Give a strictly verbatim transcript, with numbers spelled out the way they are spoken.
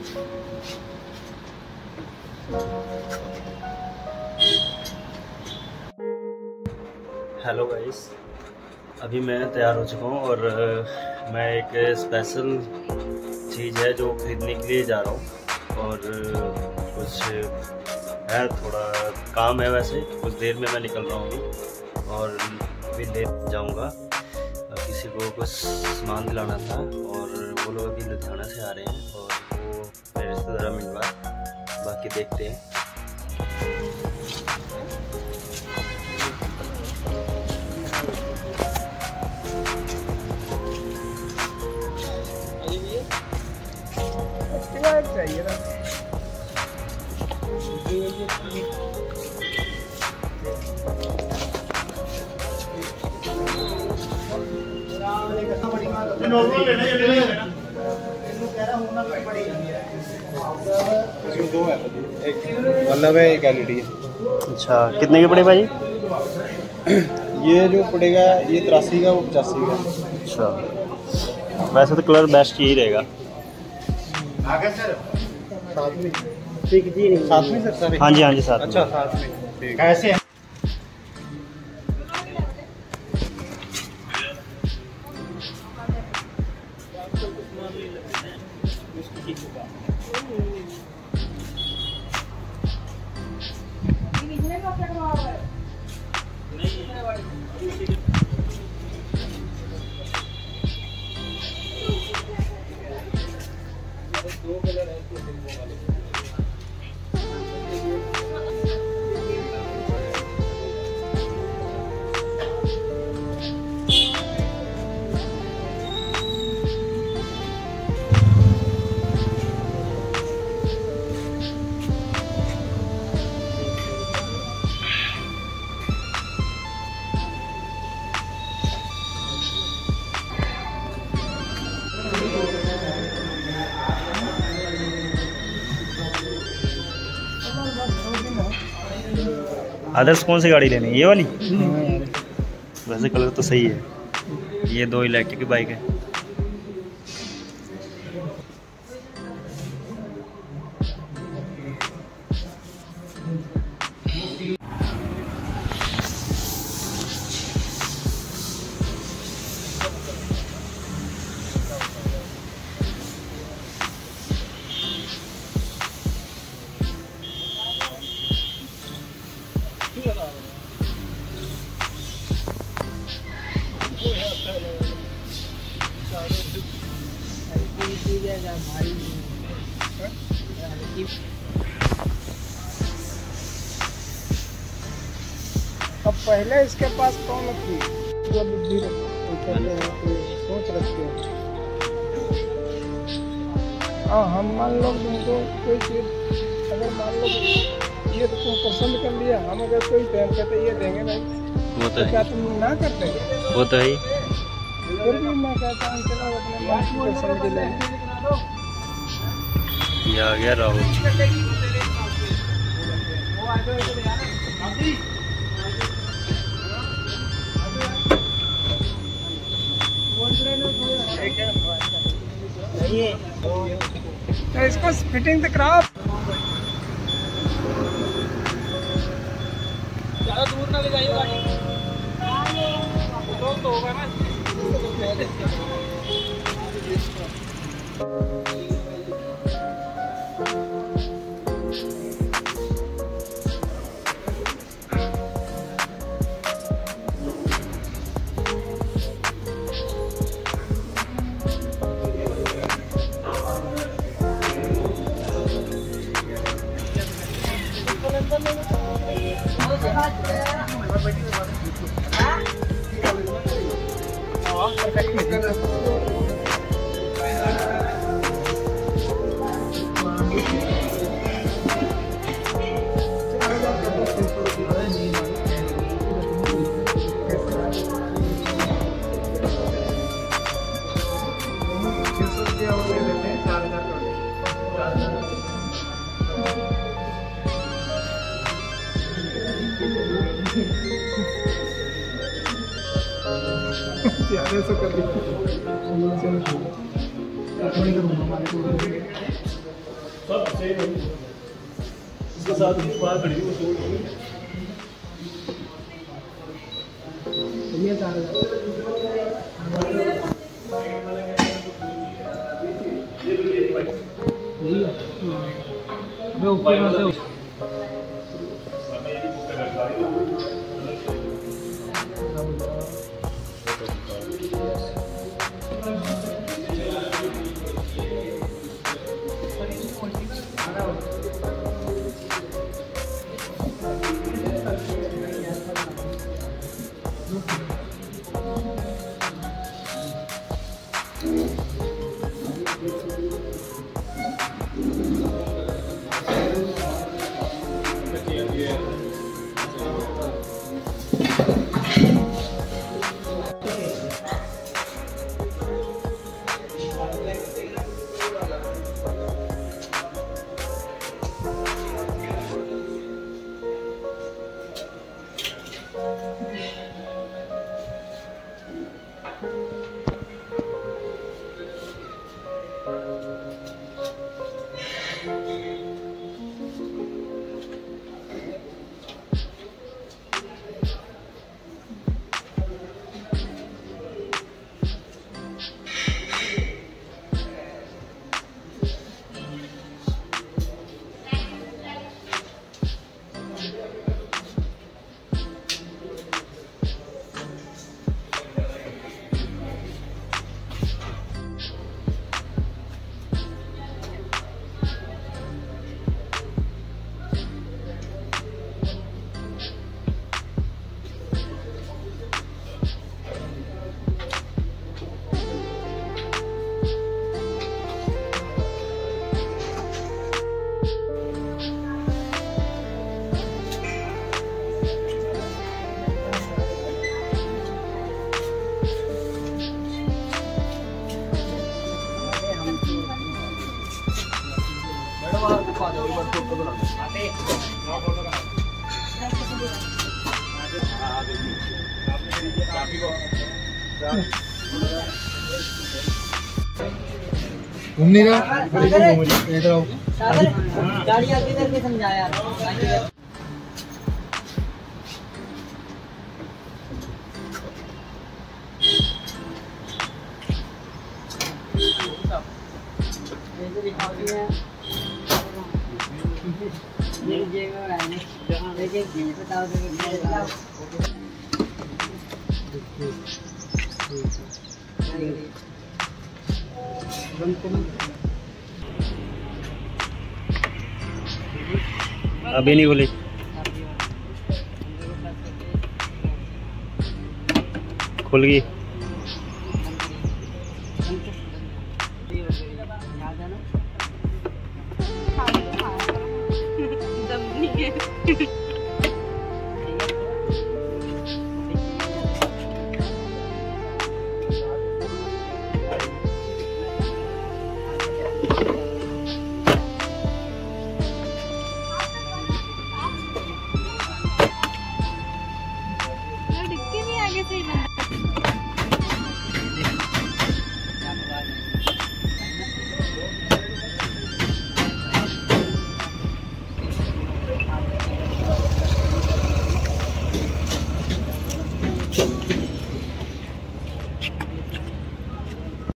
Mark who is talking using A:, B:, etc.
A: Hello guys, अभी मैं तैयार हो चुका हूँ और मैं एक स्पेशल चीज़ है जो खरीदने के लिए जा रहा हूँ और कुछ है, थोड़ा काम है। वैसे कुछ देर में मैं निकल रहा हूँ अभी और अभी ले जाऊँगा। किसी को कुछ सामान दिलाना था और वो लोग अभी लुधियाना से आ रहे हैं और वो मेरे रिश्तेदार मिलवा, बाकी देखते हैं।
B: चाहिए था
C: मतलब है एक एलईडी है।
A: अच्छा, कितने के पड़े भाई?
C: ये जो पड़ेगा ये तिरासी का, वो पचासी का।
A: अच्छा, वैसे तो कलर बेस्ट यही रहेगा।
C: साथ में साथ में सर सर
A: हाँ जी हाँ जी साथ में।
C: अच्छा, साथ में कैसे है? दो कलर है वाले।
A: आदर्श कौन सी गाड़ी लेनी है? ये वाली? वैसे कलर तो सही है। ये दो इलेक्ट्रिक बाइक है।
B: अब पहले इसके पास कौन थी जो बुद्धि सोच रखते हैं। हाँ, हम मान लो तुमको कोई चीज अगर मान लो ये तो तुम पसंद कर लिया, हम अगर कोई टाइम कहते ये देंगे नहीं,
A: वो तो
B: क्या तुम ना करते?
A: वो तो है।
B: फिर भी मैं कहता हूँ चलो अपने मन की पसंद के लिए।
A: ये आ गया राहुल।
B: तो इसको फिटिंग तो कराओ। ज़्यादा दूर ना ले जाइए गाड़ी, तो होगा ना। ऐसा कर लीजिए।
D: सब सेम है। इसके साथ ही बाहर खड़ी वो सोल्ड होगी।
B: ये तार यही है। मैं ऊपर में से
C: घूम नहीं रहा इधर आओ।
E: गाड़ी आगे करके समझाया
A: अभी नहीं बोली खुल गई।
E: है।